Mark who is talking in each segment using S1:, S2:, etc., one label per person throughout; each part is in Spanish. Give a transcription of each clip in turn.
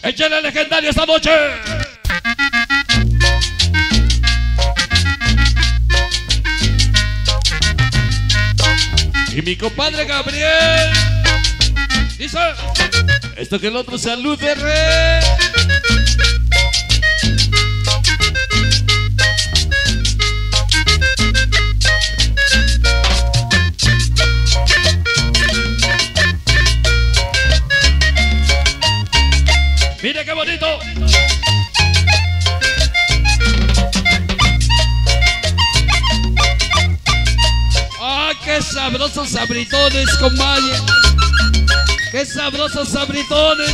S1: Échale legendario esta noche. Y mi compadre Gabriel dice: esto que el otro, salud de rey. Mire qué bonito. ¡Ah, qué sabrosos sabritones, comadre! ¡Qué sabrosos sabritones!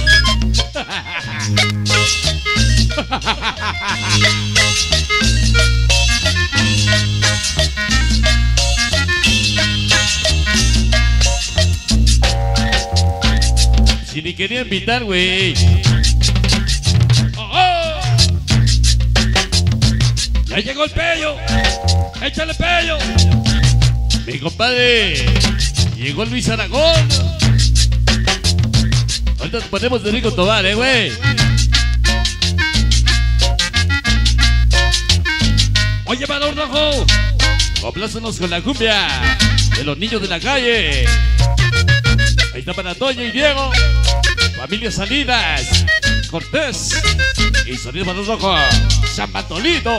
S1: Si ni quería invitar, güey. ¡Ya llegó el pello! ¡Échale pello! Mi compadre, llegó Luis Aragón. Ahorita nos ponemos de Rico Tobar, güey. Oye, Balón Rojo, complácenos con la cumbia de los niños de la calle. Ahí está para Toño y Diego, familia Salinas, Cortés y Sonido Balón Rojo, San Bartolito.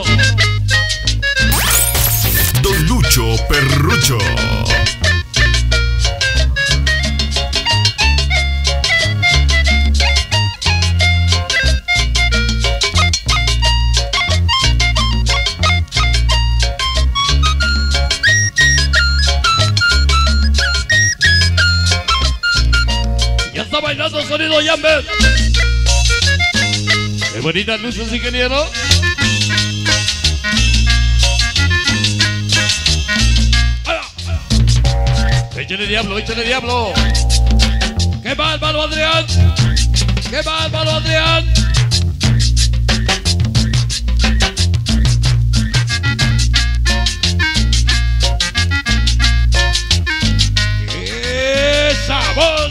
S2: Don Lucho Perrucho.
S1: Ya está bailando Sonido Yamber. Qué bonitas luces, ingeniero. Échale diablo, échale diablo. ¡Qué bárbaro, Adrián! ¡Qué bárbaro, Adrián! ¡Qué sabor!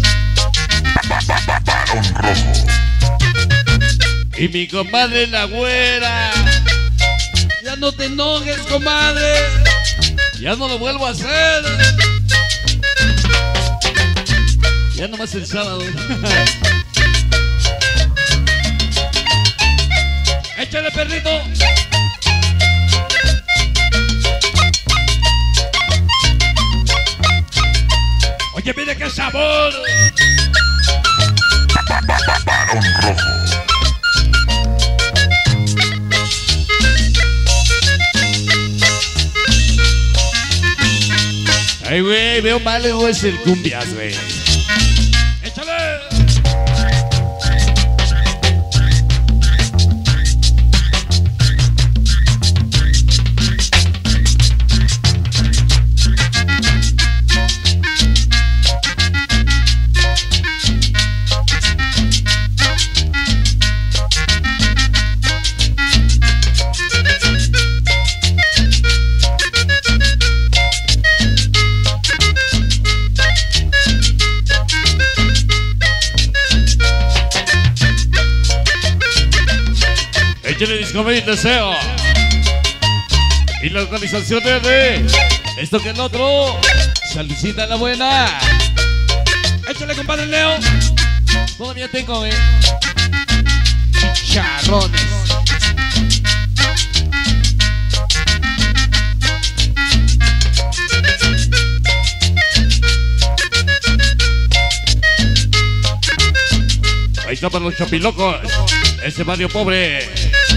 S2: Balón Rojo.
S1: Y mi comadre la güera. Ya no te enojes, comadre. Ya no lo vuelvo a hacer. Ya nomás el sábado. Échale, perrito. Oye, mire qué sabor.
S2: Balón Rojo.
S1: Ay, güey, veo mal, güey, es el cumbias, güey. ¡Échale! Échale Discovery Deseo. Y la organización de esto que el otro. Saludcita la buena. Échale, compadre Leo. Todavía tengo, chicharrones. Ahí está para los chapilocos. Ese barrio pobre.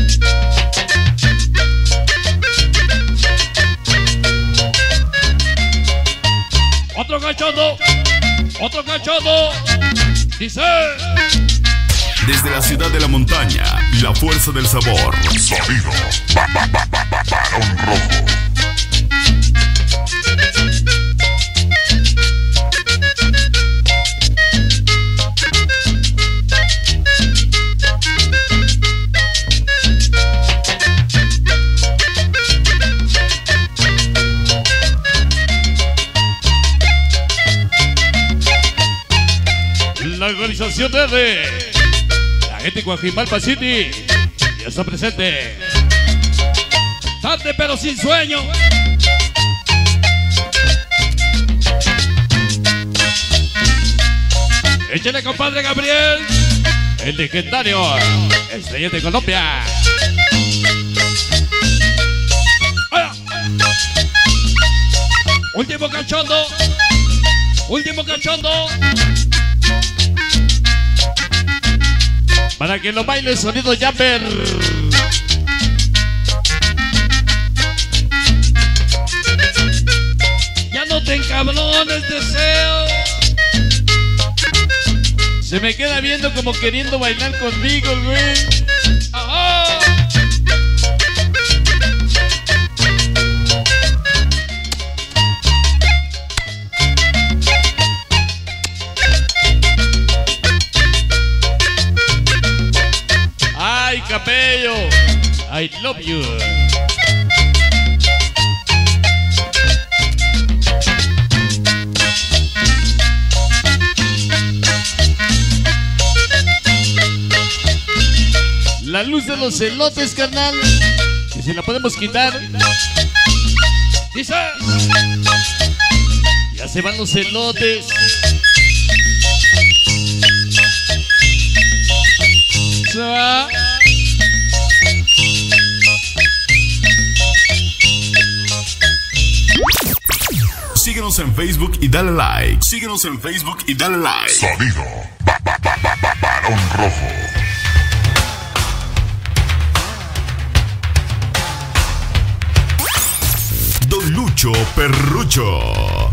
S1: Otro cachondo. Otro cachondo. Dice:
S2: Desde la ciudad de la montaña, la fuerza del sabor. Sonido Balón Rojo.
S1: La organización de la gente de Coajimalpa City ya está presente. Tarde pero sin sueño. Échale, compadre Gabriel, el legendario Estrella de Colombia. ¡Ay! Último cachondo. Último cachondo. Para que lo baile sonido Jumper. Ya no te encabrones, deseo. Se me queda viendo como queriendo bailar conmigo, güey. ¡Ajá! ¡Ay, Capello! I love you. La luz de los elotes, carnal, que si la podemos quitar. Dice, ya se van los elotes. Se va.
S2: Síguenos en Facebook y dale like. Síguenos en Facebook y dale like. Sonido Balón Rojo. Don Lucho Perrucho.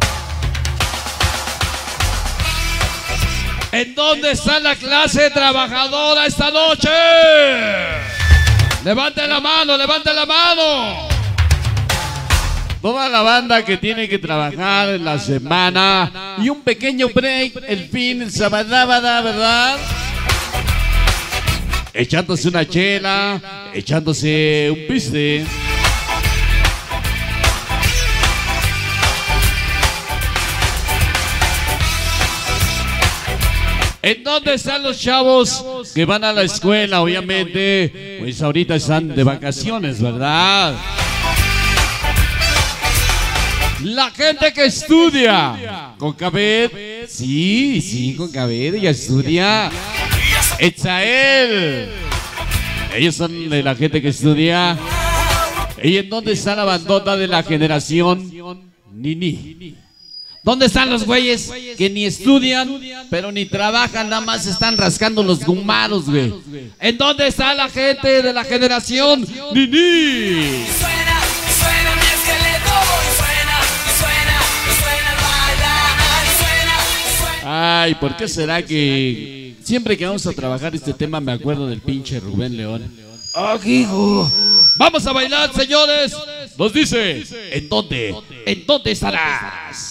S1: ¿En dónde está la clase trabajadora esta noche? Levante la mano, levante la mano. Toda la banda que tiene que trabajar en la semana y un pequeño break el fin, el sabadabada, ¿verdad? Echándose una chela, echándose un piste. ¿En dónde están los chavos que van a la escuela? Obviamente, pues ahorita están de vacaciones, ¿verdad? La gente que estudia. Con Cabed. Sí, con Cabed, ella estudia. Etzael. Ellos son de la gente que estudia. ¿Y en dónde está la bandota de la generación Nini? ¿Dónde están los güeyes que ni estudian, pero ni trabajan, nada más están rascando los gumaros, güey? ¿En dónde está la gente de la generación Nini? Ay, ¿por qué será que siempre que vamos a trabajar este tema me acuerdo del pinche Rubén León? ¡Ah, hijo! ¡Vamos a bailar, señores! Nos dice, ¿en dónde? ¿En dónde estarás?